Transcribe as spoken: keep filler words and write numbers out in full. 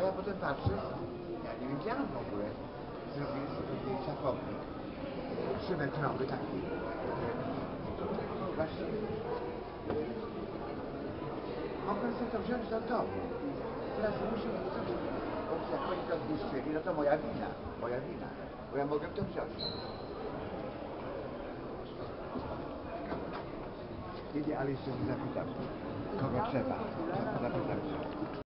ja potem patrzę, ja nie wiedziałam w ogóle, zrobili sobie szafownik, trzymetrowy taki, właśnie, mogłem sobie to wziąć do domu. Teraz muszę coś, bo jak oni to zniszczyli, no to moja wina, moja wina, bo ja mogłem to wziąć. Nie, nie, ale jeszcze nie zapytam, kogo trzeba. Zapytam się.